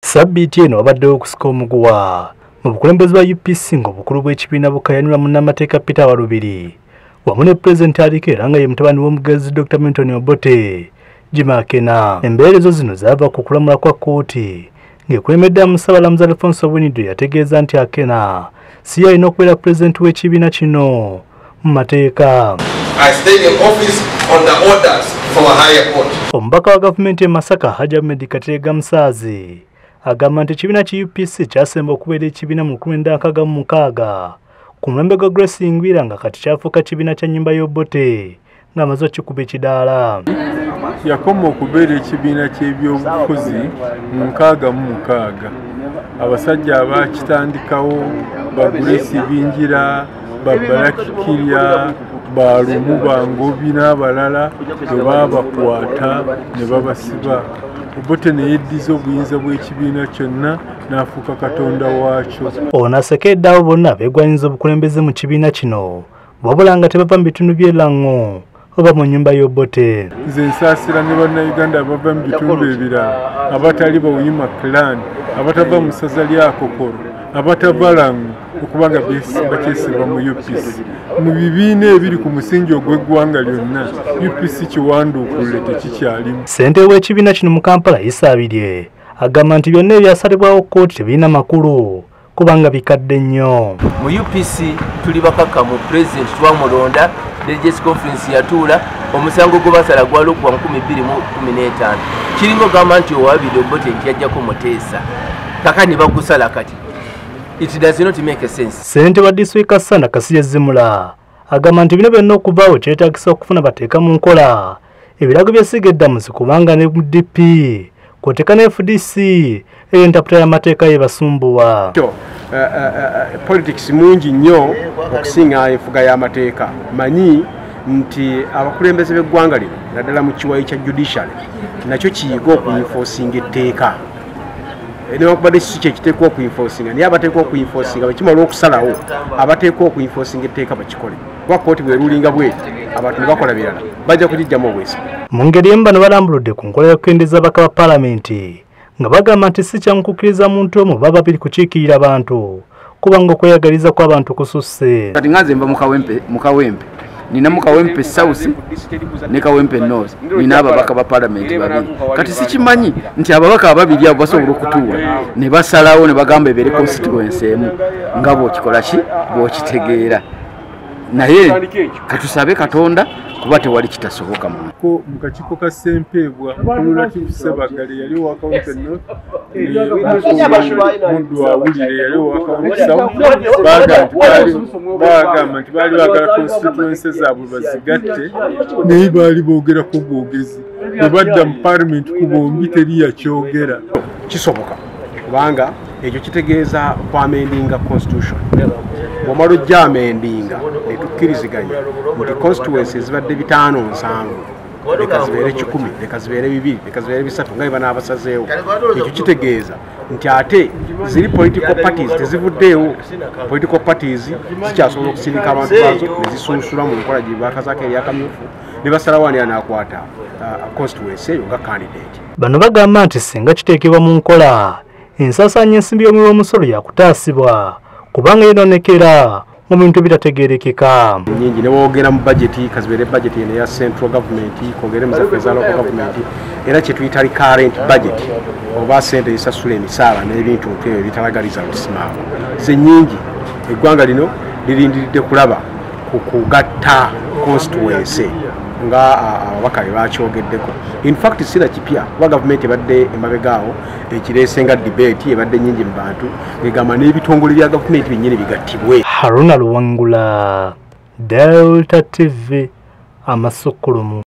Sabbiiti eno wabaddewo okusika omuguwa mu bukulembeze bwa UPC ng'obukulu bw'ekibiina bukayanirwa munnamateeka Peter Walubiri wamu ne Pulezidenti aliko era nga ye mutabani w'omugezi Dr. Obote Jimakena. Embeera ezo zino zaava ku kulamula kwa kkooti ng'ekulemedde Musaabalamuzi Alfonso Bwinidu yategeeza nti Akena si yalina okubeera pulezidenti w'ekibiina kino mu mateeka. Omubaka wa gavumenti e Masaka Hajja Ahmed Kateega Musaazi agamba nti ekibiina ki UPC kyasemba okubeera ekibiina mu 1996 ku mulembe gwa Grace Ngwira nga kati kyafuuka kibiina kya nnyumba y'Obote ng'amaze okikuba ekidaala. Yakoma okubeera ekibiina ky'ebyobufuzi mu 66. Abasajja abaakitandikawo ba Grace Bingira, ba Barakikirya, balumu bangobi n'abalala bwe baabakwata ne babasiba. Obote ne yeddiza obuyinza bw'ekibiina kyonna n'afuuka katonda waakyo. Ono asekedde abo bonna beegwanyiza obukulembeze mu kibiina kino wabula nga tebava mu bitundu by'e Lang'o oba mu nnyumba y'Obote. Nze nsaasira ne bannayuganda abava mu bitundu ebirala abatali bawuyima clan, abatava mu ssaza lya Kokoro, abatava Lang'o okubanga bakyesimba mu UPC. Mu bibiina ebiri ku musingi ogw'eggwanga lyonna UPC kiwanduukulule tekikyalimu. Ssentebe w'ekibiina kino mu Kampala yisaabirye agamba nti byonna ebyasalibwawo kkooti tebirina makulu kubanga bikadde nnyo. Mu UPC tuli bakakkamu Pulezidenti twamulonda, Delegates Conference yatuula, omusango gwe basala gwali okuva mu 2015. Kiringa ogamba nti owabiri Obote nti yajjako Muteesa kaka ne bagusala kati. It does not make a sense. Ssentebe wa disitulikiti Sanda Kasirye Zimula agamba nti bino byonna okuvaawo kyetaagisa okufuna bateeka mu nkola ebirago by'essiga eddamuzi kubanga ne DP kw'oteeka ne FDC ey'entaputa y'amateeka y'ebasumbuwa. Politics mungi nnyo okusinga enfuga y'amateeka. Manyi nti abakulembeze b'eggwanga lino naddala mu kiwayi kya judiciary nakyo kiyiga okuinforcinga etteeka. Newankubadde si kye kiteekwa okuinforcinga naye abateekwa okuinforcinga bwe kimala okusalawo abateekwa okuinforcinga etteeka bakikole. Kuba kkooti bwerulinga bweti abantu ne bakola birala bajja kugijjamu obwesige. Mu ngeri emu bano balambuludde ku nkola y'okukendeeza ababaka ba Paalamenti nga bagamba nti si kyangu kukkiriza muntu omu baba babiri kukiikirira abantu kubanga okweyagaliza kw'abantu kususse. Kati nganze mba mu Kawempe nina mu Kawempe South ne Kawempe North nina ababaka ba Paalamenti babiri. Kati sikimanyi nti ababaka ababiri abo basobola okutuula ne basalawo ne bagamba ebeere constituency emu nga bw'okikola ki bw'okitegeera. Naye katusabe Katonda kuba tewali kitasoboka mu kakiiko ka Ssempebwa Kumulative Sebagale yali wa Kawempe North, Muddu Awulire yali wa Kawempe South. Bagamba nti baali baagala constituency zaabwe bazigatte naye baali boogerako bwogezi. Bwe badda mu Parliament ku bombi teri yakyogera. Kisoboka kubanga ekyo kitegeeza kwamendinga constitution. Bw'omala ojja amendinga ne tukkiriziganya nti constituencies zibadde 5-7 leka zibeere 10 leka zibeere 2 leka zibeere 3 nga bwe banaabasazeewo. Ekyo kitegeeza nti ate ziri political parties tezivuddeewo. Political parties zikyasobola okusindika abantu baazo ne zisunsula mu nkola gye baakazaako eryakamyufu ne basalawo ani anaakwata constituency eyo nga candidate. Bano bagamba nti singa kiteekebwa mu nkola ensaasaanya ensimbi y'omulimu w'omusolo yakutaasibwa kubanga yeenoonekera mu bintu bitategeerekeka. Nyingi ne woogera mu budget kazibeere budget eno eya central government kwogere mu zaffe za local government era kye tuyita recurrent budget oba ssente ezisasula emisaala n'ebintu ebyo bitalagaliza lusimaamu. Ze nnyingi eggwanga lino lirindiridde kulaba ku kugatta constituency nga ababaka be bakyogeddeko. In fact sina kipya kuba gavumenti ebadde emabegaawo ekireese nga debate ebadde nnyingi mu bantu egamba n'ebitongole bya gavumenti byennyini bigattibwe. Haruna Luwangula, Delta TV, Amasukulumu.